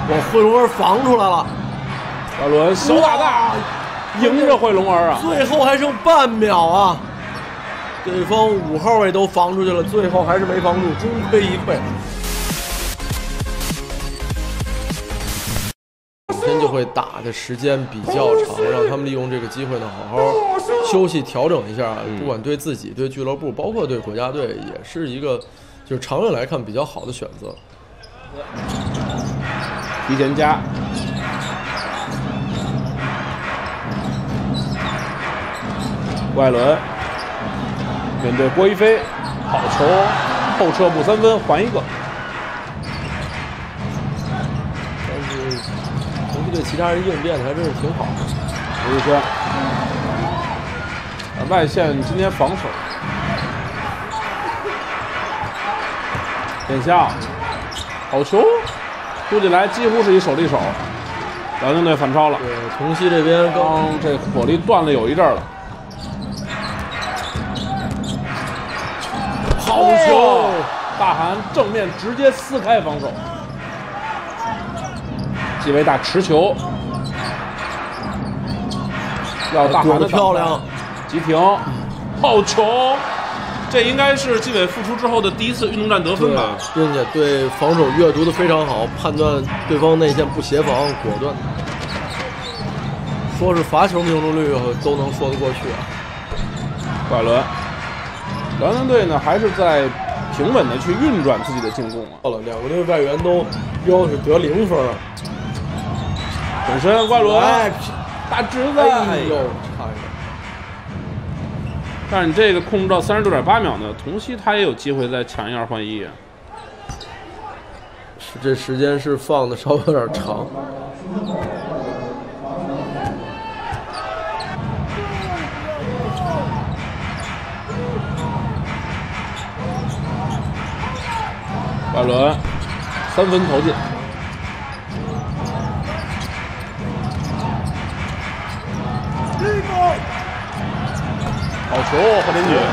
我惠龙儿防出来了， 怪伦手打大，迎着惠龙儿啊！ 最后还剩半秒啊！对方5号位都防出去了，最后还是没防住，功亏一篑。今天就会打的时间比较长，让他们利用这个机会呢，好好休息调整一下。不管对自己、对俱乐部，包括对国家队，也是一个就是长远来看比较好的选择。 提前加，外伦面对郭一飞，好球，后撤步3分，还一个。 但是同期对其他人应变的还真是挺好的。 刘宇轩，外线今天防守，点下，好球，出进来几乎是一手力手。辽宁队反超了。 对，同曦这边刚这火力断了有一阵了。好球！大韩正面直接撕开防守，季伟大持球，要大韩的漂亮， 急停，好球！这应该是季伟复出之后的第一次运动战得分吧， 并且对防守阅读的非常好，判断对方内线不协防，果断。说是罚球命中率都能说得过去啊。 怪伦，辽宁队呢还是在平稳的去运转自己的进攻啊。 到了2个队外援都标是得0分， 本身怪伦， 哎， 大侄子， 哎呦，差一点。 但是你这个控制到36.8秒呢，同曦他也有机会再抢1、2换1啊。 这时间是放的稍微有点长。 怪伦3分投进，好球，贺林举。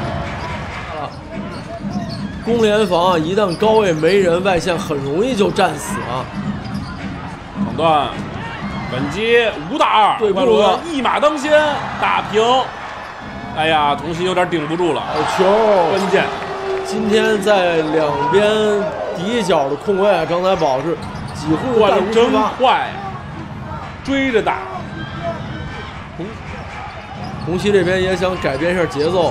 攻联防啊，一旦高位没人，外线很容易就战死啊。 抢断，本击5打2，怪伦一马当先打平。哎呀，同曦有点顶不住了， 好球， 关键。 今天在两边底角的控卫啊，张财宝是几乎怪伦真快，追着打。 红旗这边也想改变一下节奏。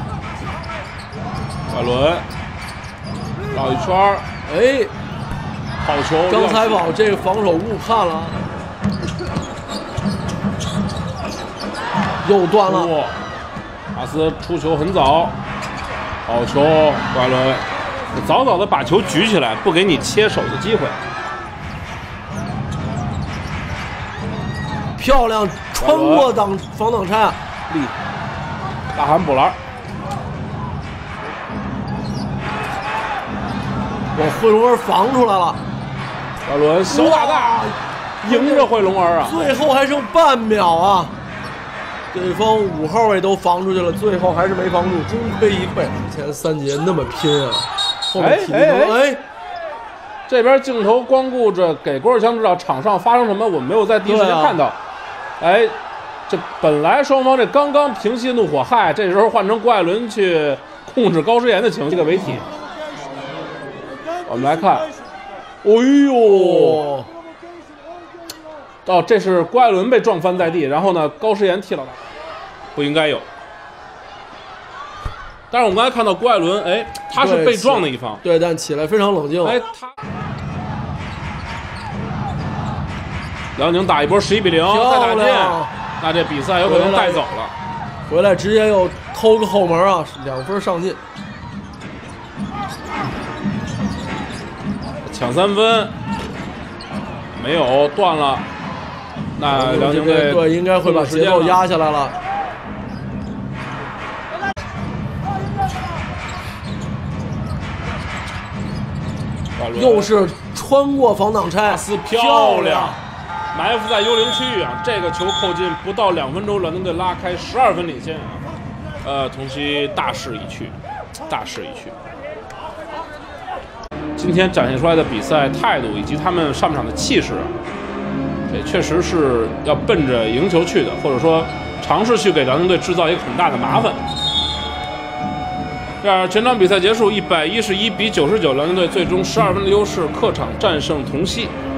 怪伦绕一圈， 哎， 好球！ 张财宝这个防守误判了，又断了。 马斯出球很早。好球，怪伦，早早的把球举起来，不给你切手的机会。 漂亮，穿过防挡拆， 力，大韩补篮。 我惠龙儿防出来了， 怪伦手打大，迎着惠龙儿啊！ 最后还剩半秒啊！对方5号位都防出去了，最后还是没防住，功亏一篑。前3节那么拼啊，后面体能哎， 这边镜头光顾着给郭士强指导场上发生什么，我没有在第一时间看到。哎，这本来双方这刚刚平息怒火，嗨，这时候换成怪伦去控制高诗岩的情绪，这个为体。我们来看，哎呦！哦，这是郭艾伦被撞翻在地，然后呢，高诗岩踢了他，不应该有。但是我们刚才看到郭艾伦，哎，他是被撞的一方， 对，但起来非常冷静。 哎，他辽宁打一波11比0，再打进，那这比赛有可能带走了。 回来直接又偷个后门啊，2分上进， 抢3分，没有断了。那辽宁队对应该会把节奏压下来了。又是穿过防挡拆， 漂亮，埋伏在幽灵区域啊！这个球扣进，不到2分钟，辽宁队拉开12分领先啊！同曦大势已去，大势已去。 今天展现出来的比赛态度以及他们上半场的气势，这确实是要奔着赢球去的，或者说尝试去给辽宁队制造一个很大的麻烦。这样，全场比赛结束，111比99，辽宁队最终12分的优势，客场战胜同曦。